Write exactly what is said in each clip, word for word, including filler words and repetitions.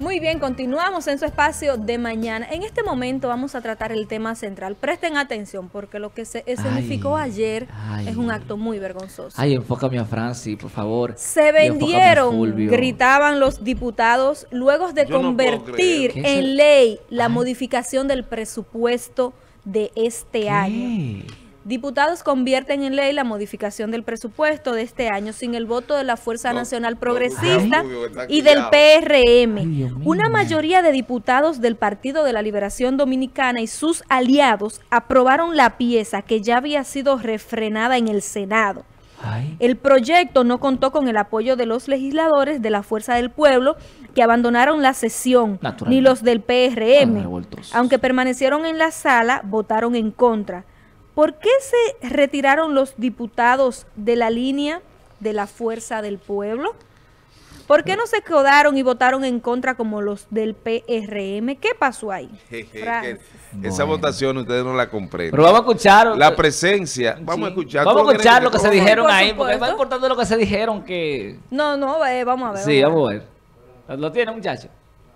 Muy bien, continuamos en su espacio de mañana. En este momento vamos a tratar el tema central. Presten atención porque lo que se escenificó ay, ayer ay, es un acto muy vergonzoso. Ay, enfócame a Francis, por favor. Se vendieron, gritaban los diputados, luego de Yo convertir no en ley la ay. modificación del presupuesto de este ¿Qué? año. Diputados convierten en ley la modificación del presupuesto de este año sin el voto de la Fuerza no, Nacional Progresista no, y del P R M. Ay, Una mayoría de diputados del Partido de la Liberación Dominicana y sus aliados aprobaron la pieza que ya había sido refrenada en el Senado. Ay. El proyecto no contó con el apoyo de los legisladores de la Fuerza del Pueblo que abandonaron la sesión, ni los del P R M. Aunque permanecieron en la sala, votaron en contra. ¿Por qué se retiraron los diputados de la línea de la Fuerza del Pueblo? ¿Por qué no se quedaron y votaron en contra como los del P R M? ¿Qué pasó ahí? Esa bueno. votación ustedes no la comprenden. Pero vamos a escuchar. La presencia. Sí. Vamos a escuchar. Vamos a escuchar lo que, que se dijeron ahí, porque es más importante lo que se dijeron que... No, no, eh, vamos a ver. Sí, vamos a ver. ¿Lo tiene, muchacho?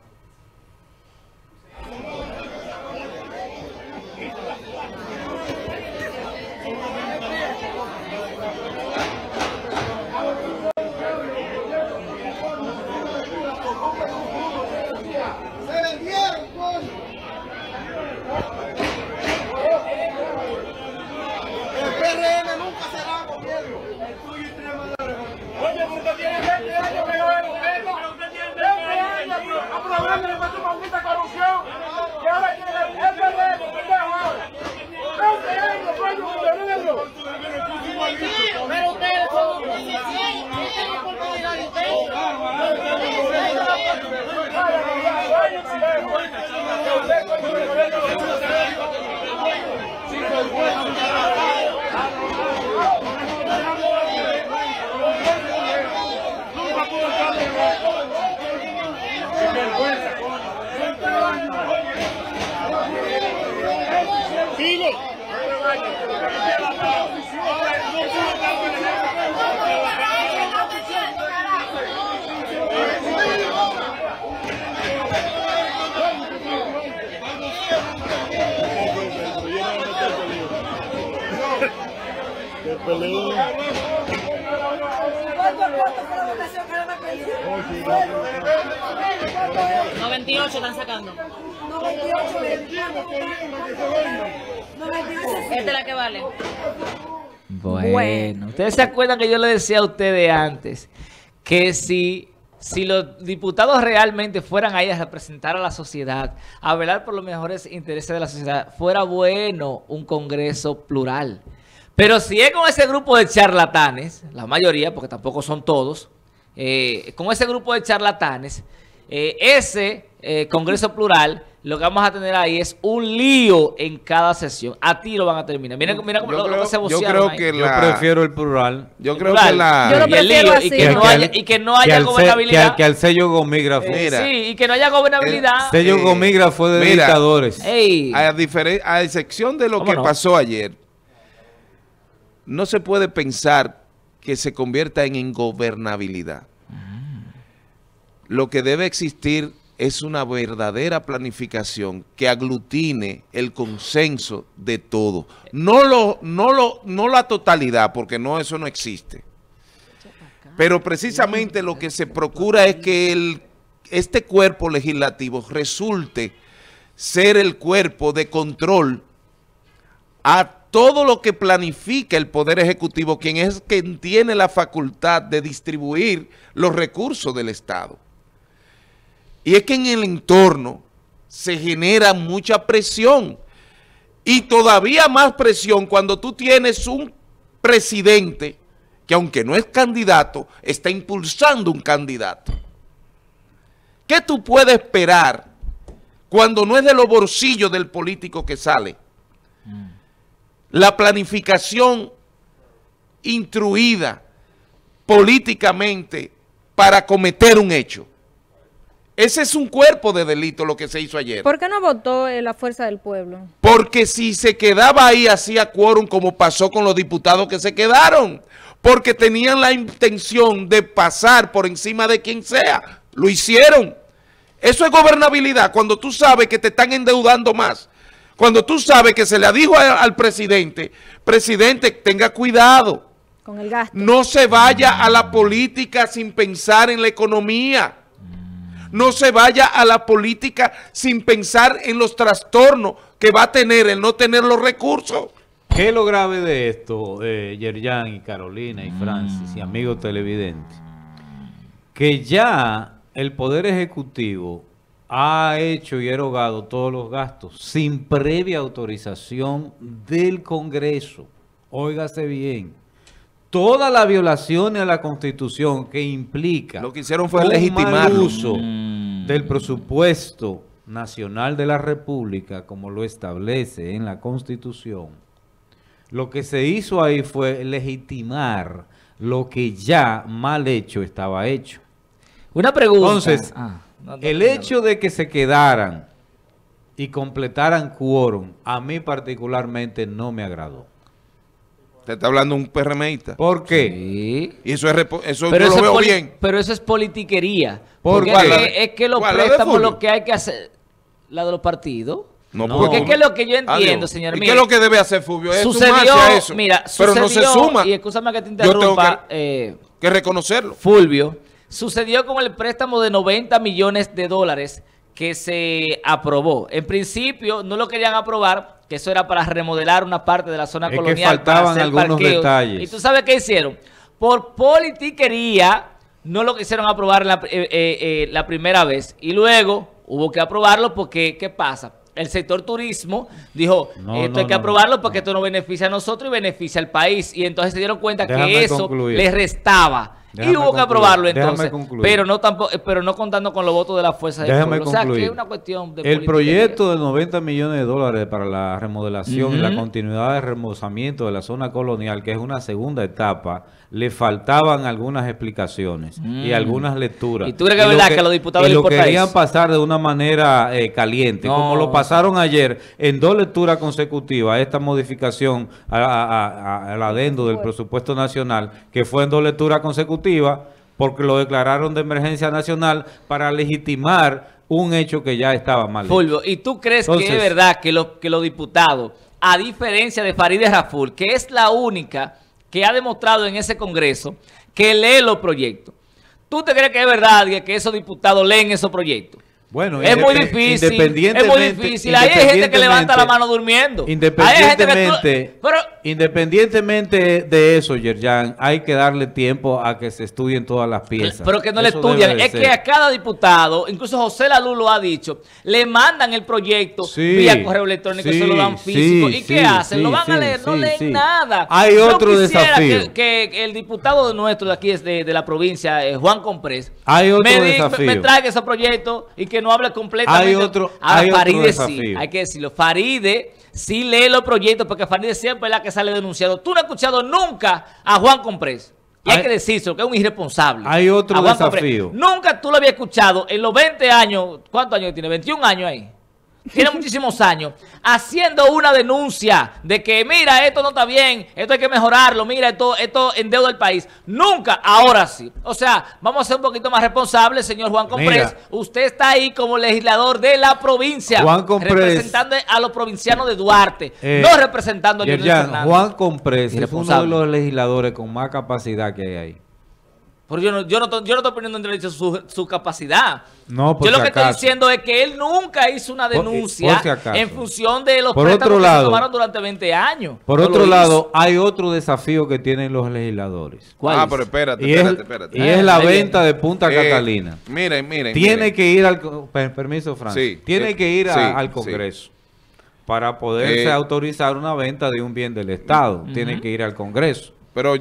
noventa y ocho están sacando. Esta es la que vale. Bueno, bueno, ustedes se acuerdan que yo le decía a ustedes antes que si, si los diputados realmente fueran ahí a representar a la sociedad, a velar por los mejores intereses de la sociedad, fuera bueno un Congreso plural. Pero si es con ese grupo de charlatanes, la mayoría, porque tampoco son todos, eh, con ese grupo de charlatanes, eh, ese eh, Congreso plural, lo que vamos a tener ahí es un lío en cada sesión. A ti lo van a terminar. Mira, mira cómo lo, creo, lo que se Yo creo ahí. que la... Yo prefiero el plural. Yo el creo plural. que la... Yo lo y el lío, y, que que no haya, y que no haya que gobernabilidad. Que, que al sello gomígrafo. Eh, sí, y que no haya gobernabilidad. El sello eh, gomígrafo de mira, dictadores. Ey. A, a excepción de lo que no? pasó ayer, no se puede pensar que se convierta en ingobernabilidad. Mm. Lo que debe existir es una verdadera planificación que aglutine el consenso de todo. No, lo, no, lo, no la totalidad, porque no, eso no existe. Pero precisamente lo que se procura es que el, este cuerpo legislativo resulte ser el cuerpo de control a todo lo que planifica el Poder Ejecutivo, quien es quien tiene la facultad de distribuir los recursos del Estado. Y es que en el entorno se genera mucha presión y todavía más presión cuando tú tienes un presidente que, aunque no es candidato, está impulsando un candidato. ¿Qué tú puedes esperar cuando no es de los bolsillos del político que sale? Mm. La planificación instruida políticamente para cometer un hecho. Ese es un cuerpo de delito lo que se hizo ayer. ¿Por qué no votó eh, la Fuerza del Pueblo? Porque si se quedaba ahí hacía quórum como pasó con los diputados que se quedaron. Porque tenían la intención de pasar por encima de quien sea. Lo hicieron. Eso es gobernabilidad, cuando tú sabes que te están endeudando más. Cuando tú sabes que se le dijo a, al presidente, presidente, tenga cuidado. Con el gasto. No se vaya a la política sin pensar en la economía. No se vaya a la política sin pensar en los trastornos que va a tener el no tener los recursos. ¿Qué es lo grave de esto, eh, Yerjan y Carolina y Francis y amigos televidentes? Que ya el Poder Ejecutivo ha hecho y erogado todos los gastos sin previa autorización del Congreso. Óigase bien. Todas las violaciones a la Constitución que implica lo que hicieron fue un legitimar mal uso mm. del presupuesto nacional de la República, como lo establece en la Constitución. Lo que se hizo ahí fue legitimar lo que ya mal hecho estaba hecho. Una pregunta. Entonces, ah, no, no, el no, hecho de que se quedaran y completaran quórum, a mí particularmente no me agradó. Te está hablando un PRMista. ¿Por qué? Sí. Y eso es eso Pero, yo eso lo veo es bien. pero eso es politiquería. ¿Por Porque qué? es, que, es que los ¿Cuál? ¿La de préstamos Fulvio? lo que hay que hacer, la de los partidos. No, No. Porque es que lo que yo Adiós. entiendo, señor ¿Y mío. qué es lo que debe hacer Fulvio? Es Sucedió, sumarse a eso. mira, pero sucedió, no se suma. y escúchame que te Yo tengo interrumpa, que, eh, que reconocerlo. Fulvio, sucedió con el préstamo de noventa millones de dólares que se aprobó. En principio no lo querían aprobar, que eso era para remodelar una parte de la zona Es que colonial. faltaban para hacer algunos parqueos. detalles. ¿Y tú sabes qué hicieron? Por politiquería no lo quisieron aprobar la, eh, eh, eh, la primera vez. Y luego hubo que aprobarlo porque, ¿qué pasa? El sector turismo dijo, No, esto no, hay que no, aprobarlo no, porque no. esto no beneficia a nosotros y beneficia al país. Y entonces se dieron cuenta Déjame que eso concluir. les restaba. Déjame y hubo que concluir. aprobarlo Déjame entonces. concluir. Pero no tampoco, pero no contando con los votos de la fuerza del Déjame pueblo. O sea, concluir. que es una cuestión de El politiquería. proyecto de noventa millones de dólares para la remodelación y la Ujú. continuidad de remozamiento de la zona colonial, que es una segunda etapa, le faltaban algunas explicaciones y Mm. algunas lecturas. ¿Y tú crees que es lo verdad que a los diputados y les lo importa querían eso? pasar de una manera eh, caliente, No. como lo pasaron ayer en dos lecturas consecutivas, esta modificación a- a- a- al adendo del presupuesto nacional, que fue en dos lecturas consecutivas, porque lo declararon de emergencia nacional para legitimar un hecho que ya estaba mal hecho. Fulvio, ¿y tú crees Entonces- que es verdad que, lo- que los diputados, a diferencia de Farideh Raful, que es la única que ha demostrado en ese Congreso que lee los proyectos, ¿tú te crees que es verdad que que esos diputados leen esos proyectos? Bueno, Es muy independ- difícil, es muy independientemente- difícil. Ahí hay gente que levanta la independientemente- mano durmiendo. Ahí hay gente que tú- Independientemente, pero, independientemente de eso, Yerjan, hay que darle tiempo a que se estudien todas las piezas. pero que no le Eso estudian. debe de Es ser. que a cada diputado, incluso José Lalú lo ha dicho, le mandan el proyecto Sí, vía correo electrónico, sí, se lo dan físico. sí, ¿Y qué sí, hacen? sí, ¿Lo van a sí, leer? No sí, leen sí. nada. Hay Yo otro quisiera desafío. Que, que el diputado de nuestro de aquí, es de, de la provincia, eh, Juan Comprés, Hay otro me, di- desafío. me traiga ese proyecto y que no hable completamente. Hay otro- Ahora, hay otro Farideh sí, desafío. hay que decirlo. Farideh sí lee los proyectos porque Farideh siempre es la que sale denunciado. Tú no has escuchado nunca a Juan Comprés. Y hay, Hay- que decirlo, que es un irresponsable. Hay otro A Juan desafío. Comprés. Nunca tú lo habías escuchado en los veinte años. ¿Cuántos años tiene? veintiún años ahí. Tiene muchísimos años haciendo una denuncia de que mira, esto no está bien, esto hay que mejorarlo, mira, esto, esto endeuda el país. Nunca, ahora sí. O sea, vamos a ser un poquito más responsables, señor Juan Comprés. Mira. Usted está ahí como legislador de la provincia, Juan Comprés. representando a los provincianos de Duarte, Eh, no representando a Leonel Yerjan, Fernández. Juan Comprés es uno de Irresponsable. los legisladores con más capacidad que hay ahí. Pero yo no, yo no, to- yo no estoy poniendo en derecho su, su capacidad. No, por yo lo si que estoy acaso. diciendo es que él nunca hizo una Por- denuncia por si acaso. en función de los Por préstamos otro que lado- se tomaron durante veinte años. Por No otro lo lado, hizo. hay otro desafío que tienen los legisladores. ¿Cuál Ah, es? pero espérate, Y es, espérate, espérate. y es la Ahí viene. venta de Punta Eh, Catalina. Miren, miren. Tiene miren. que ir al... co- per- Permiso, Francis. Sí, Tiene eh, que ir a- sí, al sí. Congreso para poderse Eh, autorizar una venta de un bien del Estado. Tiene que ir al Congreso. Pero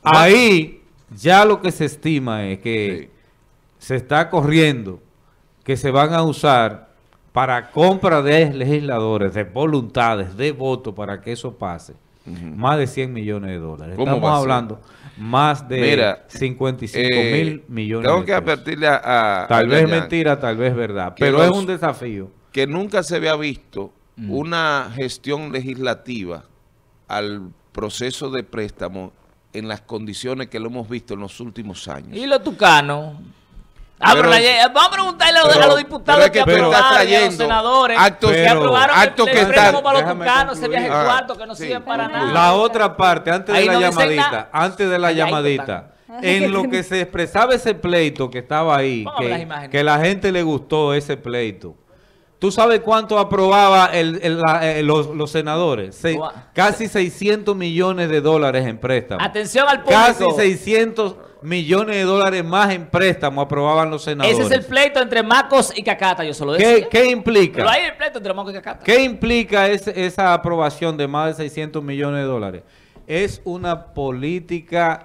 Ahí ya lo que se estima es que se está corriendo que se van a usar para compra de legisladores, de voluntades, de votos para que eso pase, más de cien millones de dólares. ¿Cómo Estamos va a ser? hablando más de Mira, cincuenta y cinco eh, mil millones tengo de que pesos. advertirle a, a- Tal a vez Yerjan mentira, tal vez verdad, que pero es los- un desafío. que nunca se había visto una gestión legislativa al proceso de préstamo en las condiciones que lo hemos visto en los últimos años. Y los tucanos. Ah, pero, pero la, vamos a preguntarle a los, pero, a los diputados pero que pero aprobaron, y a los senadores actos, que pero, aprobaron actos el, que el préstamo están, para los déjame tucanos, ese viaje concluir. cuarto que no sí, sirve para concluye. nada. La otra parte, antes de Ahí la no dicen llamadita, nada. antes de la Calladito llamadita, en lo que se expresaba ese pleito que estaba ahí, Póngame las que, imágenes. que la gente le gustó ese pleito. ¿Tú sabes cuánto aprobaba el, el- la- eh, los, los senadores? Se- Guau. casi seiscientos millones de dólares en préstamos. Atención al público. Casi seiscientos millones de dólares más en préstamos aprobaban los senadores. Ese es el pleito entre Macos y Cacata, yo solo ¿Qué, decía. qué implica? Pero hay el pleito entre Macos y Cacata. ¿Qué implica ese- esa aprobación de más de seiscientos millones de dólares? Es una política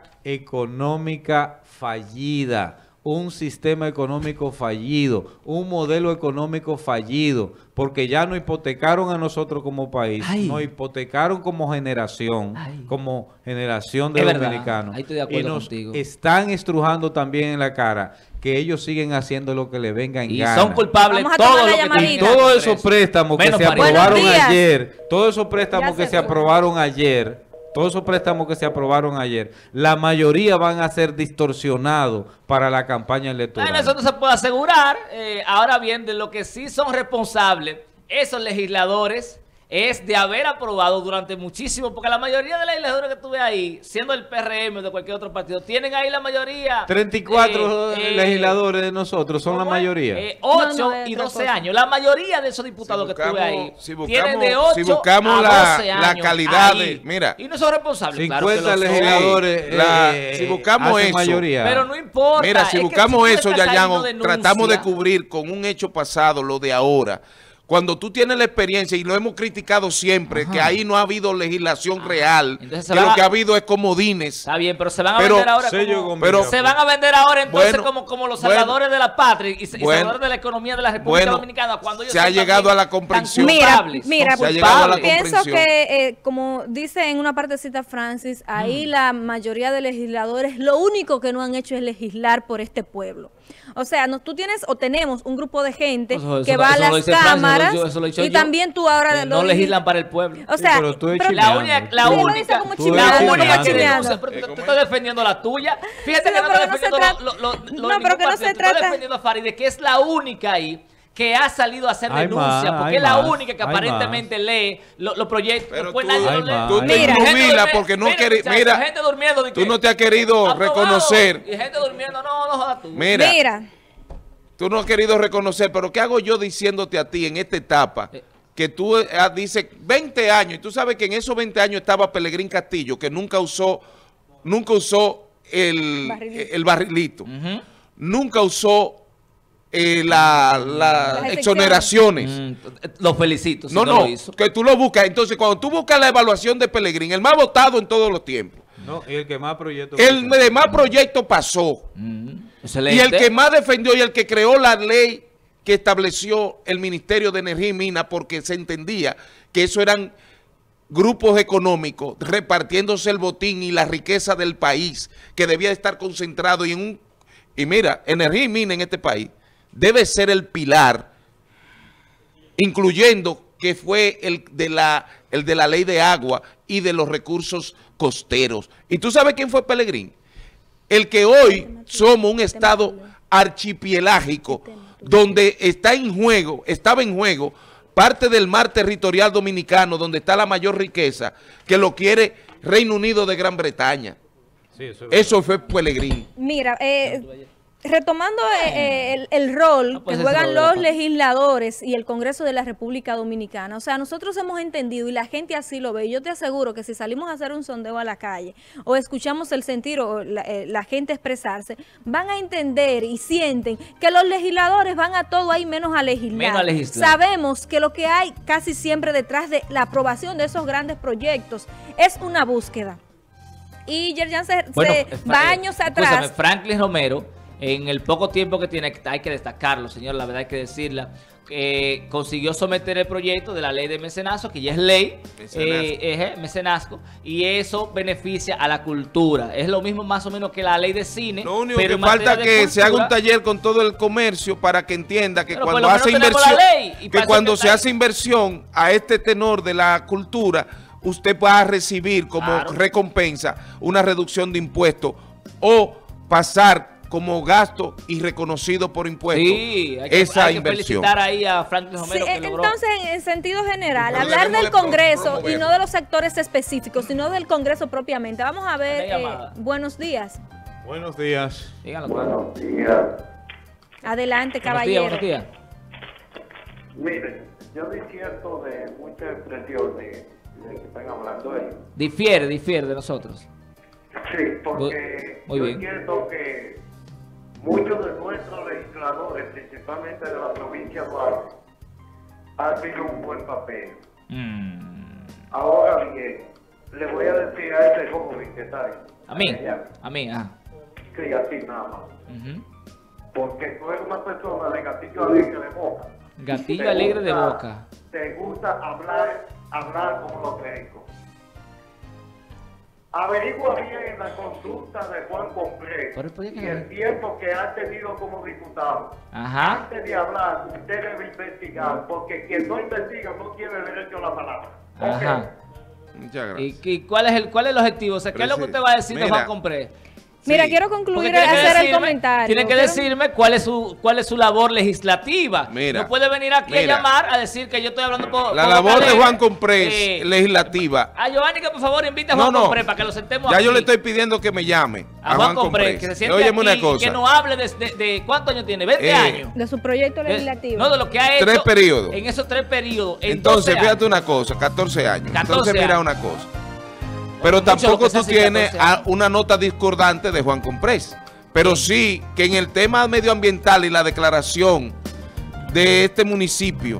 económica fallida, un sistema económico fallido, un modelo económico fallido, porque ya nos hipotecaron a nosotros como país, Ay. nos hipotecaron como generación, Ay. como generación de Es verdad, dominicanos, ahí estoy de acuerdo y nos contigo. están estrujando también en la cara que ellos siguen haciendo lo que le venga en Y gana. son culpables Vamos a todos tomar los la que llamadita. tienen Y todos preso. esos préstamos que Menos se Farid. aprobaron Buenos días. ayer, todos esos préstamos Ya que se se fue. aprobaron ayer, todos esos préstamos que se aprobaron ayer, la mayoría van a ser distorsionados para la campaña electoral. Bueno, eso no se puede asegurar. Eh, ahora bien, de lo que sí son responsables esos legisladores es de haber aprobado durante muchísimo, porque la mayoría de los legisladores que tuve ahí, siendo el P R M o de cualquier otro partido, tienen ahí la mayoría. treinta y cuatro eh, eh, legisladores de nosotros son la ¿cómo es? mayoría. Eh, ocho No, no, es y otra doce cosa. años. La mayoría de esos diputados Si que tuve ahí buscamos- si tienen de buscamos- ocho si buscamos a la- doce la años calidad ahí. de- mira. Y no son responsables. claro que cincuenta lo son. legisladores La- eh, si buscamos hacen eso, mayoría. Pero no importa. Mira, es si que buscamos tú eso, estás Yayan, saliendo denuncia. tratamos de cubrir con un hecho pasado lo de ahora. Cuando tú tienes la experiencia, y lo hemos criticado siempre, Ajá. que ahí no ha habido legislación real, Entonces se que va lo a- que ha habido es comodines. Está bien, pero se van a Pero- vender ahora Sello como, con pero- mira, se van a vender ahora entonces Bueno, como, como los bueno, salvadores de la patria y, y bueno, salvadores de la economía de la República bueno, Dominicana cuando ellos se ha son llegado también a la tan comprensión. Mira, culpables, mira, son Se ha llegado a la culpables. pienso comprensión. que, eh, como dice en una partecita Francis, ahí la mayoría de legisladores lo único que no han hecho es legislar por este pueblo. O sea, no, tú tienes o tenemos un grupo de gente Eso- eso que no- va a eso no lo las dice Francia, cámaras eso lo- eso lo he dicho y yo, también tú ahora que lo no dijiste. legislan para el pueblo. O sea, Sí, pero tú pero- La única, la Sí, lo única, dice como Tú chiviado, la eres única que chiviado. denuncia, pero tú, tú estás defendiendo la tuya. Fíjate Sí, que no, no pero estás no se defendiendo trata- lo, lo, lo, lo no, ningún pero que no partido. se Tú estás trata- defendiendo a Farideh, que es la única ahí que ha salido a hacer Hay denuncia, más, porque hay es la más, única que hay aparentemente lee lo- los proyectos. Pero Después tú- nadie Hay lo lee. más, Tú hay te Mira. injubilas Gente porque no durmiendo, quieres, muchachos, mira, gente durmiendo, de tú que, no te has querido aprobado, reconocer. Y gente durmiendo, no, no jodas tú. Mira, Mira, tú no has querido reconocer, pero ¿qué hago yo diciéndote a ti en esta etapa? Eh. Que tú eh, dices veinte años, y tú sabes que en esos veinte años estaba Pelegrín Castillo, que nunca usó, nunca usó el Barrilito. el barrilito, Ujú. nunca usó eh, la, la Las exoneraciones. Mm, los felicito. si No, no, no, lo hizo. que tú lo buscas. Entonces, cuando tú buscas la evaluación de Pelegrín, el más votado en todos los tiempos, No, y el que más proyectos. el de más proyectos pasó, Mm, y excelente. el que más defendió y el que creó la ley que estableció el Ministerio de Energía y Minas, porque se entendía que eso eran grupos económicos repartiéndose el botín y la riqueza del país, que debía estar concentrado y en un... Y mira, Energía y Minas en este país debe ser el pilar, incluyendo que fue el de la, el de la ley de agua y de los recursos costeros. ¿Y tú sabes quién fue Pelegrín? El que hoy somos un estado archipielágico donde está en juego, estaba en juego parte del mar territorial dominicano donde está la mayor riqueza, que lo quiere Reino Unido de Gran Bretaña. Sí, eso es Eso fue Pelegrín. mira, eh, retomando eh, el, el rol No que puede ser juegan todo de la los paz. legisladores y el Congreso de la República Dominicana, o sea, nosotros hemos entendido y la gente así lo ve. Yo te aseguro que si salimos a hacer un sondeo a la calle o escuchamos el sentir o la, eh, la gente expresarse, van a entender y sienten que los legisladores van a todo ahí menos a legislar. Menos a legislar. Sabemos que lo que hay casi siempre detrás de la aprobación de esos grandes proyectos es una búsqueda. Y Yerjan se, Bueno, se eh, Fra- va eh, años escúchame, atrás. Franklin Romero, en el poco tiempo que tiene, hay que destacarlo, señor, la verdad hay que decirla, eh, consiguió someter el proyecto de la ley de mecenazgo, que ya es ley, Mecenazgo. eh, eh, mecenazgo, y eso beneficia a la cultura. Es lo mismo más o menos que la ley de cine. Lo único pero que en materia falta de es que se haga un cultura, taller con todo el comercio para que entienda que Pero por cuando lo menos hace tenemos inversión, la ley, y que para eso cuando que se está hace inversión a este tenor de la cultura, usted va a recibir como Claro. recompensa una reducción de impuestos o pasar como gasto y reconocido por impuestos sí, hay que, esa hay que inversión. felicitar ahí a Franklin Romero Sí, que logró. entonces, en sentido general, Pero hablar debemos del de Congreso promover. y no de los sectores específicos, sino del Congreso propiamente. Vamos a ver, Una eh, llamada. buenos días. Buenos días. Díganlo. Buenos días. Adelante, Buenos días, caballero. buenos días. Miren, yo disierto de muchas expresiones de que están hablando ellos. Difiere, difiere de nosotros. Sí, porque Muy yo bien. entiendo que muchos de nuestros legisladores, principalmente de la provincia de Duarte, han hecho un buen papel. Mm. Ahora bien, le voy a decir a ese joven que está ahí. A mí, allá, a mí, ajá. que a ti nada más. Ujú. Porque tú eres una persona de gatillo alegre de boca. Gatillo Te alegre de gusta- boca. Te gusta hablar, hablar como los médicos. Averigua bien en la consulta de Juan Compré Pero, ¿por qué y que el no? tiempo que ha tenido como diputado. Ajá. Antes de hablar, usted debe investigar, porque quien no investiga no tiene derecho a la palabra. Ajá. Ok. Muchas gracias. ¿Y, y cuál es el cuál es el objetivo? O sea, ¿qué es lo que usted va a decir de Mira. Juan Compré? Mira, Sí. quiero Porque concluir tiene que hacer el decirme- comentario. Tiene que Quiero- decirme cuál es su cuál es su labor legislativa. Mira, no puede venir aquí mira. a llamar a decir que yo estoy hablando por La por labor boca de alegre. Juan Comprés, Eh, legislativa. A Giovanni que por favor invite a No, Juan no. Compré para que lo sentemos Ya aquí. yo le estoy pidiendo que me llame a Juan Compré, que se siente Óyeme aquí una y cosa. que nos hable de, de, de ¿cuántos años tiene? veinte Eh, años. De su proyecto De- legislativo. No, de lo que ha hecho. Tres periodos. En esos tres periodos. En Entonces, doce fíjate años. una cosa, catorce años. catorce Entonces, mira años. una cosa. Pero Mucho lo tampoco que se tú hace en tienes catorce años. a- una nota discordante de Juan Comprés. Pero sí que en el tema medioambiental y la declaración de este municipio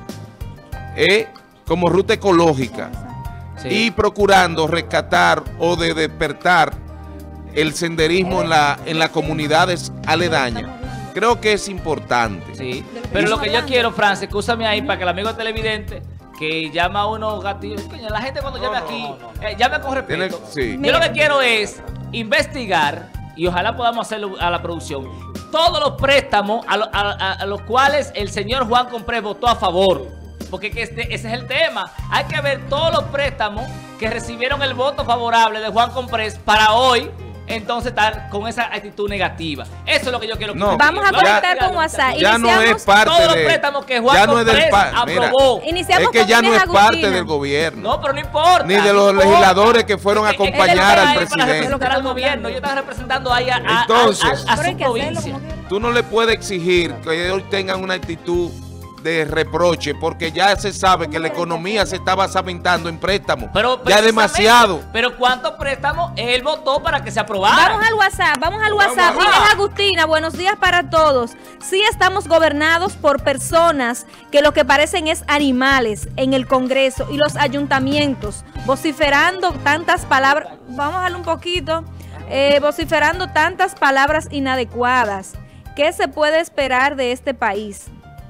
eh, como ruta ecológica Sí. y procurando rescatar o de despertar el senderismo en, la, en las comunidades aledañas, creo que es importante. Sí. Pero lo que yo quiero, Francis, escúchame ahí para que el amigo televidente que llama a unos gatillos. Coño, la gente cuando llame no, aquí, no, no. eh, llame con Tiene- respeto. sí. Yo lo que quiero es investigar y ojalá podamos hacerlo a la producción. Todos los préstamos a, lo- a- a- a los cuales el señor Juan Comprés votó a favor. Porque que este- ese es el tema. Hay que ver todos los préstamos que recibieron el voto favorable de Juan Comprés para hoy. Entonces estar con esa actitud negativa. Eso es lo que yo quiero que No, usted Vamos a diga. conectar Diga, con WhatsApp. Ya no Iniciamos- es parte todos los de... préstamos que Juan ya no es del Comprés pa- mira, aprobó. Iniciamos es que con ya no Inés es parte Agustina. del gobierno. No, pero no importa. Ni de no los importa. legisladores que fueron a Es que- es que acompañar él al está ahí para presidente. representar al gobierno. Yo estaba representando ahí a, a- a- Entonces- a- a Pero hay su que hacerlo provincia. como quiera. Tú no le puedes exigir que ellos tengan una actitud de reproche, porque ya se sabe que la economía se está basamentando en préstamos. Pero Ya precisamente, demasiado. Pero ¿cuántos préstamos él votó para que se aprobara? Vamos al WhatsApp, vamos al Vamos WhatsApp. allá. Inés Agustina, buenos días para todos. Sí estamos gobernados por personas que lo que parecen es animales en el Congreso y los ayuntamientos, vociferando tantas palabras, vamos a darle un poquito, eh, vociferando tantas palabras inadecuadas. ¿Qué se puede esperar de este país?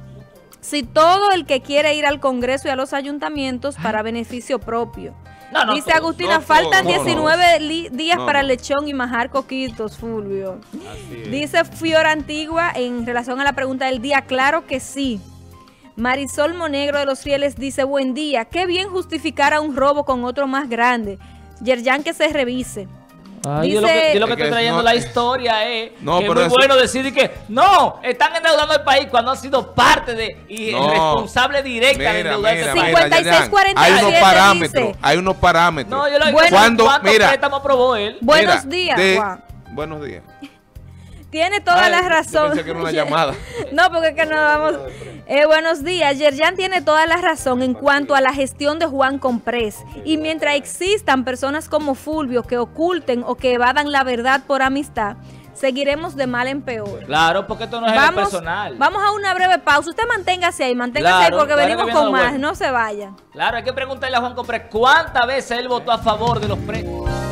Si todo el que quiere ir al Congreso y a los ayuntamientos para beneficio propio. No, no, Dice todo. Agustina, No, faltan todo, no, no. diecinueve li- días No, para no. el lechón y majar coquitos, Fulvio. Así es. Dice Fiora Antigua en relación a la pregunta del día, claro que sí. Marisol Monegro de los Rieles dice, buen día, qué bien justificar a un robo con otro más grande. Yerjan que se revise. Ay, yo, Dice- lo que, yo lo que Es que estoy trayendo no- la historia es No, que es pero muy eso- bueno decir que no, están endeudando el país cuando han sido parte de y No. responsable directa de Mira, endeudar mira, este país. mira, cincuenta y seis Yerjan, cuarenta y hay siete unos parámetros, dice. hay unos parámetros. No, yo lo Bueno. Cuando- ¿cuántos mira. préstamos aprobó él? Buenos Mira, días, de- Juan. Buenos días. Tiene toda Ay, la yo razón. pensé que era una llamada. No, porque es que no vamos. Eh, buenos días. Yerjan tiene toda la razón en cuanto a la gestión de Juan Comprés. Y mientras existan personas como Fulvio que oculten o que evadan la verdad por amistad, seguiremos de mal en peor. Claro, porque esto no es en lo Vamos, personal. vamos a una breve pausa. Usted manténgase ahí, manténgase Claro, ahí porque claro que venimos viene con lo más. bueno. No se vaya. Claro, hay que preguntarle a Juan Comprés cuántas veces él votó a favor de los préstamos.